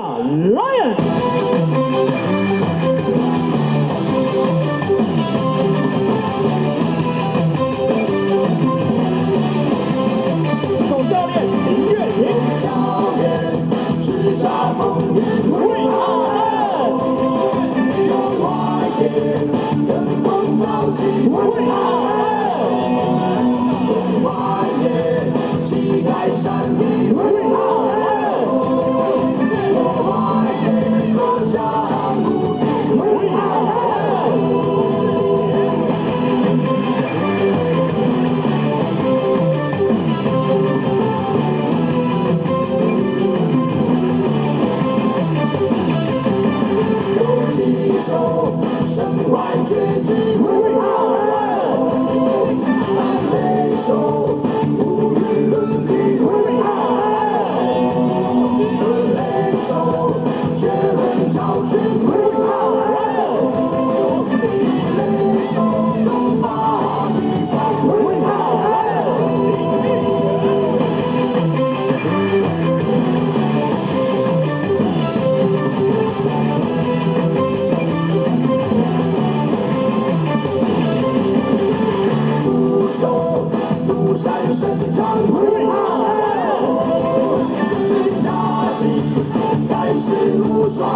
are Lion。 总教练林月平，教练叱咤风云，We are 有外野，登峰造极，We are 中外野，旗开山地，We are 左外野，所向无敌，We are。 身怀绝技，三垒手无与伦比，二垒手绝伦超群，一垒手东马地方。 独善伸长，最大忌盖世无双，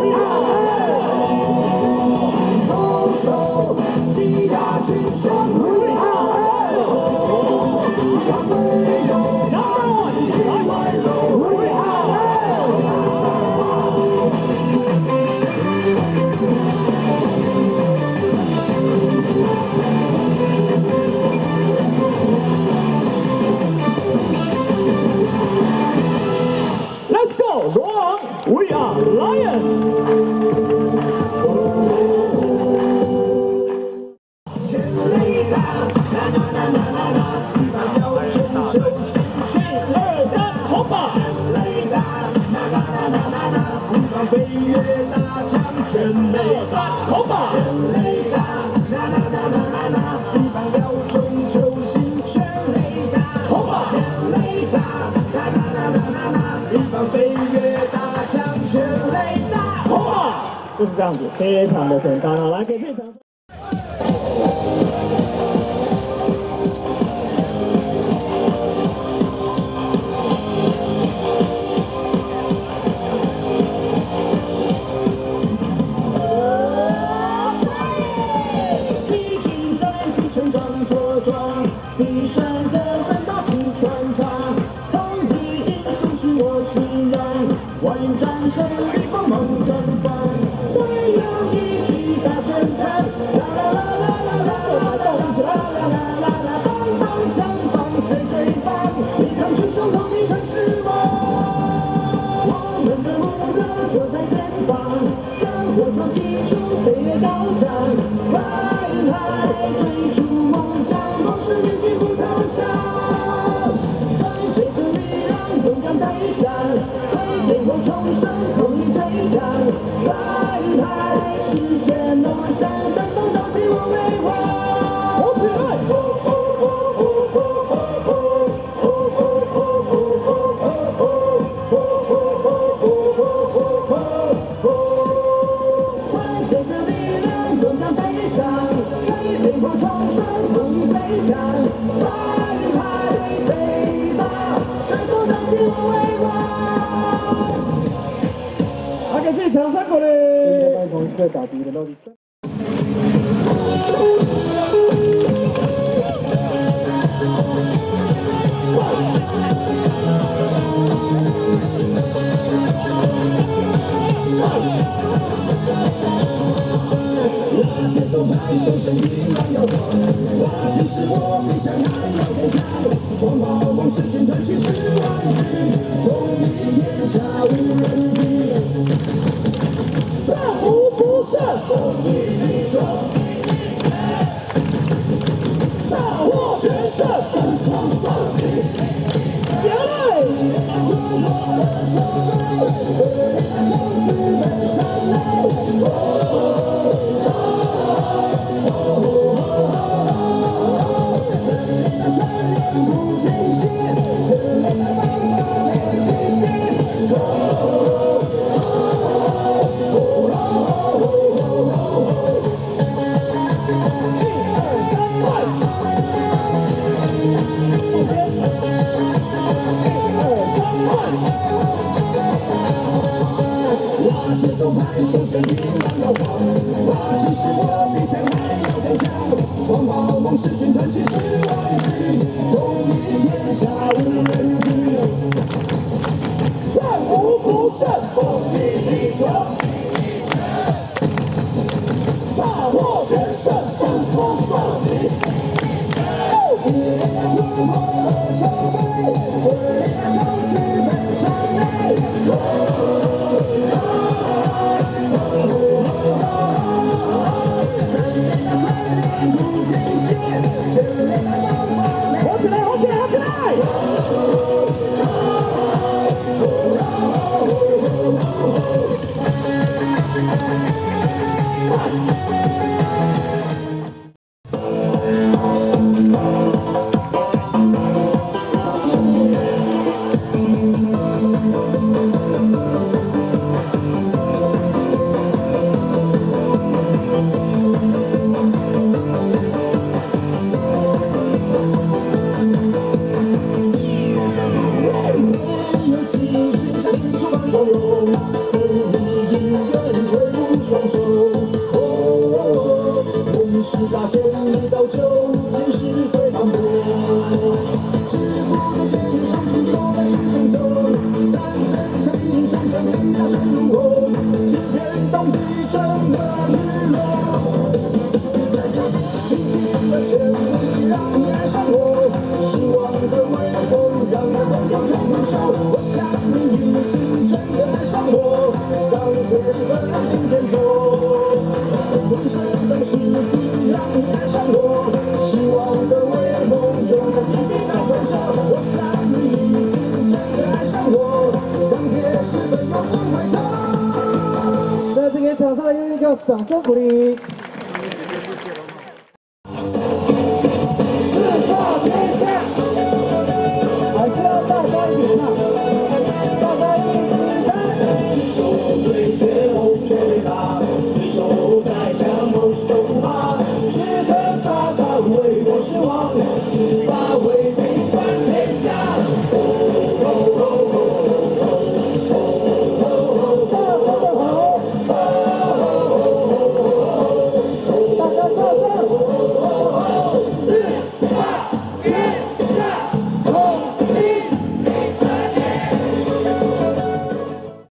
投手技压群雄，让队友喜气外露。 罗昂 ，We are Lion。全垒打，啦啦啦啦啦啦，要冲球心全2、3，红吧！全垒打，啦啦啦啦啦啦，一方飞跃大墙，全垒打，红吧！全垒打，啦啦啦啦啦啦，一方要冲球心全垒打，红吧！全垒打，啦啦啦啦啦啦，一方飞跃。 就是这样子，非常的简单啊！来给这场。披荆斩棘，成长茁壮，一生的山大气穿插，抗敌英雄是我信仰，万人战胜力光芒绽放。 掌声鼓励！在打敌的到底。 手牵引浪摇晃，其实我比谁还要更强。黄毛梦是军团，其实万军，统一天下无人敌。战无不胜，风力逆转，大获全胜，登峰造极。一连run火烧飞，为了长驱飞上来。 场上用一个掌声鼓励。 自报天下，还是要大家一起唱，大家一起唱。只手对决，谋出全力打，对手在强，谋士都不怕，驰骋沙场，为国是王，只把。